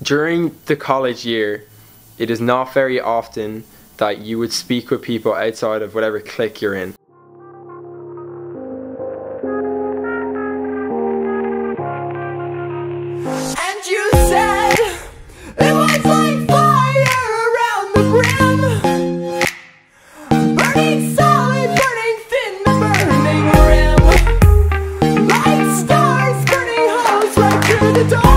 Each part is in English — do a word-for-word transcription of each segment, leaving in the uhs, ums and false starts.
During the college year, it is not very often that you would speak with people outside of whatever clique you're in. And you said it was like fire around the brim, burning solid, burning thin, burning rim, like stars burning holes right through the dark.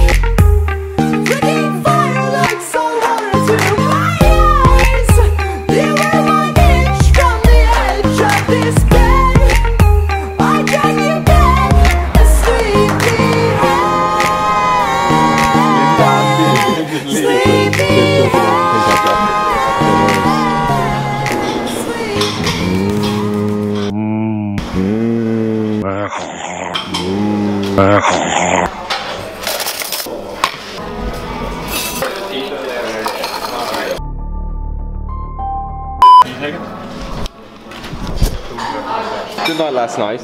Good night last night.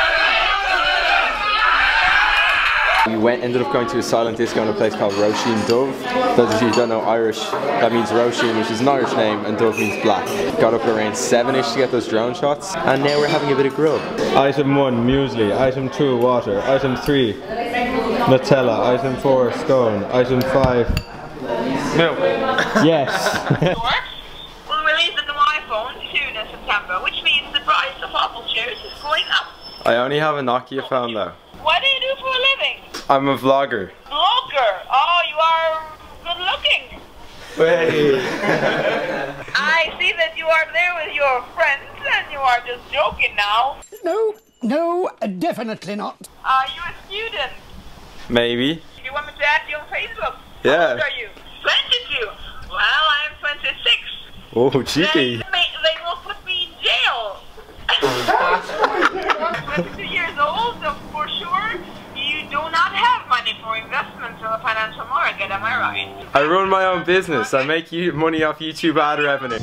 We went, ended up going to a silent disco in a place called Roisin Dove. Those of you who don't know Irish, that means Roisin, which is an Irish name, and Dove means black. Got up around seven-ish to get those drone shots, and now we're having a bit of grub. Item one, muesli. Item two, water. Item three, Nutella. Item four, scone. Item five, milk. Yes. Will release a new iPhone soon in September, which means the price of Apple shares is going up. I only have a Nokia phone though. What do you do for a living? I'm a vlogger. Vlogger? Oh, you are good looking. Wait. I see that you are there with your friends and you are just joking now. No, no, definitely not. Are you a student? Maybe. Do you want me to add you on Facebook? Yeah. How old are you? twenty-two. Well, I am twenty-six. Oh, cheeky. They, they will put me in jail. twenty-two years old, so for sure, you do not have money for investments in the financial market, am I right? I run my own business. I make you money off YouTube ad revenue.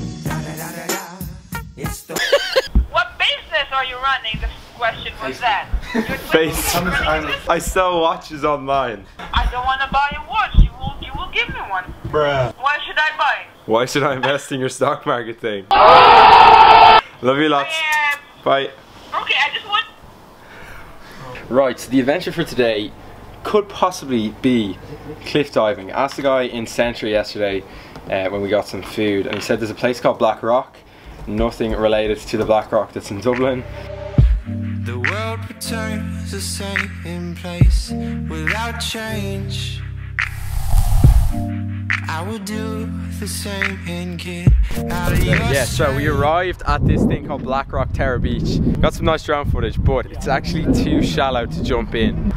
What business are you running? The question was that. Face. I sell watches online. I don't want to buy a watch. You will, you will give me one. Bruh. Why should I buy? Why should I invest in your stock market thing? Love you lots. I, uh, Bye. Okay, I just want... Right, so the adventure for today could possibly be cliff diving. I asked the guy in Century yesterday uh, when we got some food, and he said there's a place called Black Rock. Nothing related to the Black Rock that's in Dublin. The world returns the same place without change. I will do the same and get out of your Yeah, so we arrived at this thing called Black Rock Terror Beach. Got some nice drone footage, but it's actually too shallow to jump in.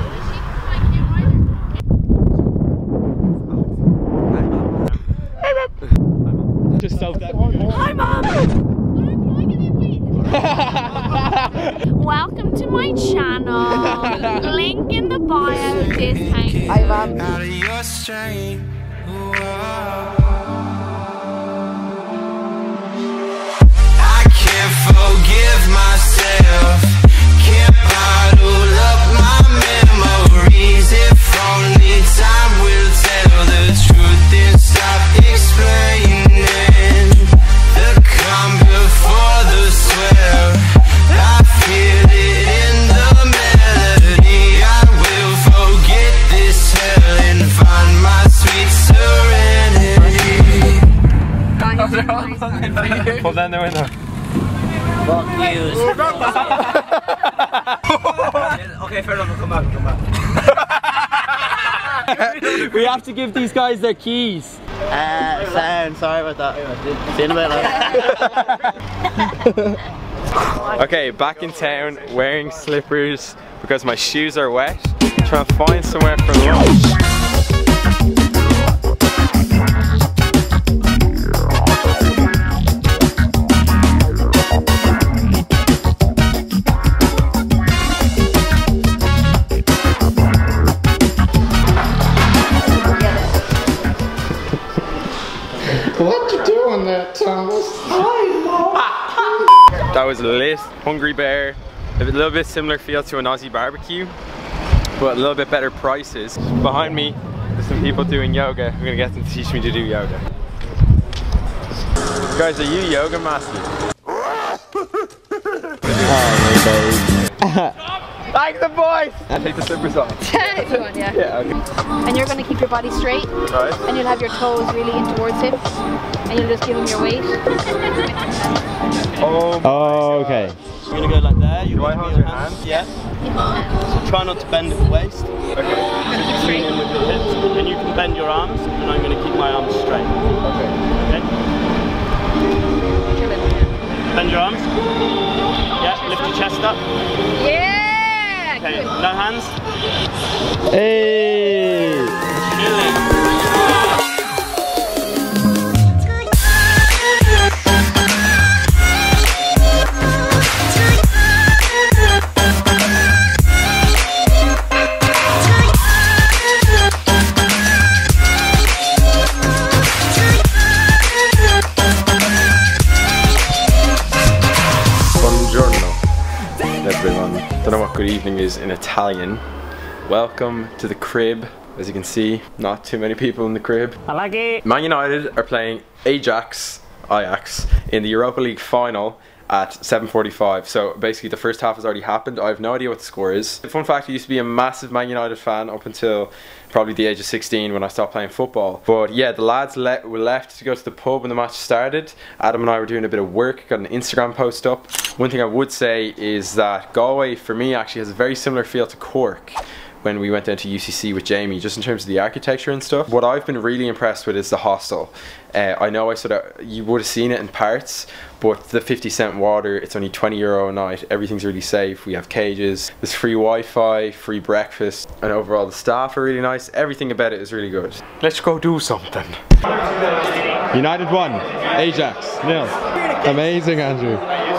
Just so that. Hi, Mom! Welcome to my channel. Link in the bio this time. Hi, Mom. Out of your strain. I can't forgive myself. Can't bottle up my memories. If only time will tell the truth and stop explaining the calm before the swear. I feel it in the melody. I will forget this hell and find my sweet serenity. Pull down the window. Fuck you. Okay, fair enough, come back, come back. We have to give these guys their keys. Uh, sound, sorry about that. See you in a bit later. Okay, back in town, wearing slippers because my shoes are wet. Trying to find somewhere for lunch. What you doing there, Thomas? Hi, Mom. That was lit. Hungry Bear. A little bit similar feel to an Aussie barbecue, but a little bit better prices. Behind me, the some people doing yoga. I'm gonna get them to teach me to do yoga. Guys, are you yoga masters? Like the boys! And take the slippers off. Come on, yeah. Yeah, okay. And you're going to keep your body straight. Right. And you'll have your toes really in towards him. And you'll just give him your weight. Oh, Oh, okay. You're gonna go like there. You do I hold your hand? Yeah. So try not to bend at the waist. Okay. So you lean in with your hips, and you can bend your arms, and I'm gonna keep my arms straight. Okay. Okay. Bend your arms. Yeah. Lift your chest up. Yeah! Okay. Good. No hands. Hey! Really. Everyone, don't know what good evening is in Italian. Welcome to the crib. As you can see, not too many people in the crib. I like it. Man United are playing Ajax, Ajax in the Europa League final at seven forty-five. So basically the first half has already happened. I have no idea what the score is. Fun fact, I used to be a massive Man United fan up until probably the age of sixteen when I stopped playing football. But yeah, the lads le were left to go to the pub when the match started. Adam and I were doing a bit of work, got an Instagram post up. One thing I would say is that Galway for me actually has a very similar feel to Cork when we went down to U C C with Jamie, just in terms of the architecture and stuff. What I've been really impressed with is the hostel. Uh, I know I sort of, you would have seen it in parts, but the fifty cent water, it's only twenty euro a night. Everything's really safe. We have cages, there's free Wi-Fi, free breakfast, and overall the staff are really nice. Everything about it is really good. Let's go do something. United won. Ajax nil. Amazing, Andrew.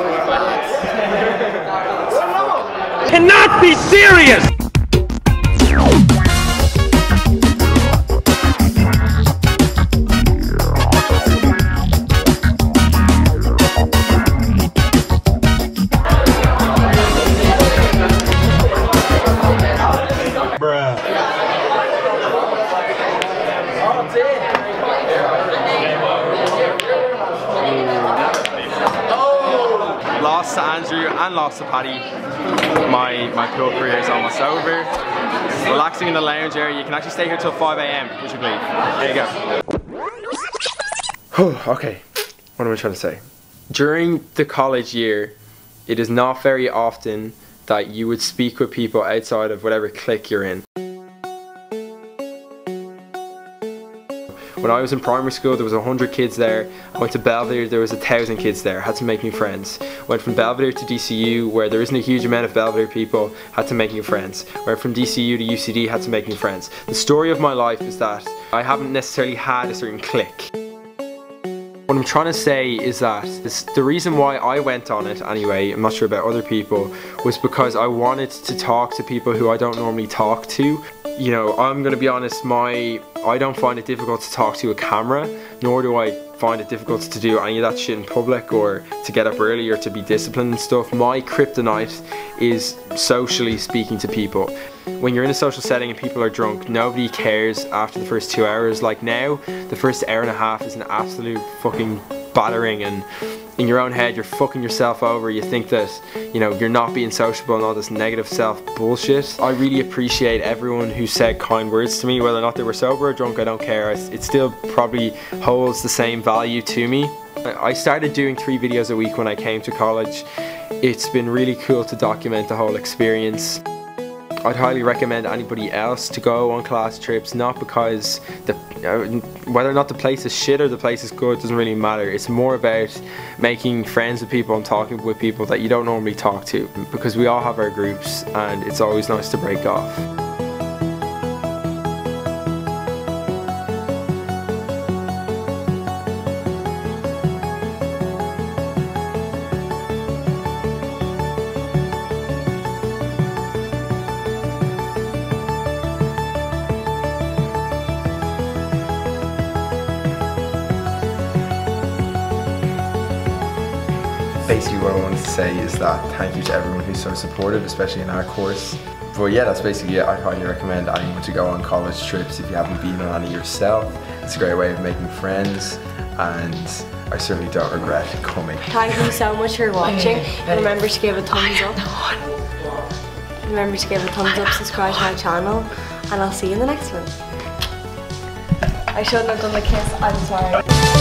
Cannot be serious! Lost to Andrew and lost to Paddy. My my pro career is almost over. Relaxing in the lounge area. You can actually stay here till five A M Would you believe? There you go. Okay, what am I trying to say? During the college year, it is not very often that you would speak with people outside of whatever clique you're in. When I was in primary school, there was a hundred kids there. I went to Belvedere, there was a thousand kids there. Had to make new friends. Went from Belvedere to D C U, where there isn't a huge amount of Belvedere people. Had to make new friends. Went from D C U to U C D, had to make new friends. The story of my life is that I haven't necessarily had a certain clique. What I'm trying to say is that this, the reason why I went on it anyway, I'm not sure about other people, was because I wanted to talk to people who I don't normally talk to. You know, I'm gonna be honest, my I don't find it difficult to talk to a camera, nor do I find it difficult to do any of that shit in public or to get up early or to be disciplined and stuff. My kryptonite is socially speaking to people. When you're in a social setting and people are drunk, nobody cares after the first two hours. Like now, the first hour and a half is an absolute fucking battering, and in your own head you're fucking yourself over. You think that, you know, you're not being sociable and all this negative self bullshit. I really appreciate everyone who said kind words to me, whether or not they were sober or drunk, I don't care. It still probably holds the same value to me. I started doing three videos a week when I came to college. It's been really cool to document the whole experience. I'd highly recommend anybody else to go on class trips, not because the, uh, whether or not the place is shit or the place is good doesn't really matter. It's more about making friends with people and talking with people that you don't normally talk to, because we all have our groups and it's always nice to break off. Basically what I wanted to say is that thank you to everyone who's so supportive, especially in our course. but yeah, that's basically it. I highly recommend anyone to go on college trips if you haven't been on any yourself. It's a great way of making friends, and I certainly don't regret coming. Thank you so much for watching. Remember to give a thumbs up. Remember to give a thumbs up, subscribe to my channel, and I'll see you in the next one. I shouldn't have done the kiss, I'm sorry.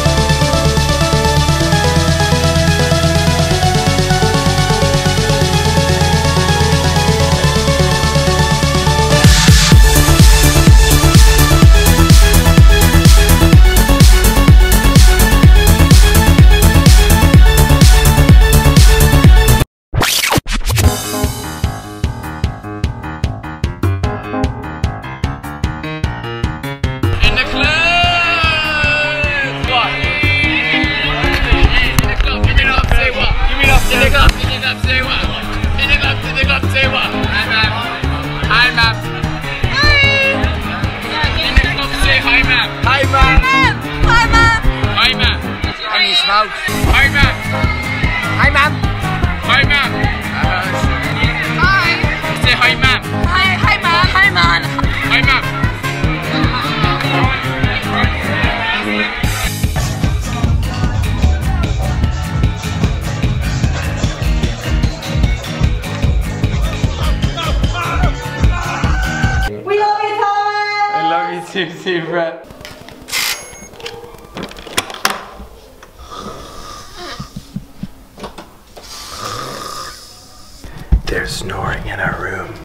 Hi, ma'am. Hi, ma'am. Hi, ma'am. Hi. Say hi, ma'am. Hi, hi, ma'am. Hi, ma'am. Hi, ma'am. We love you, Thomas. I love you too, too, Brett. There's snoring in our room.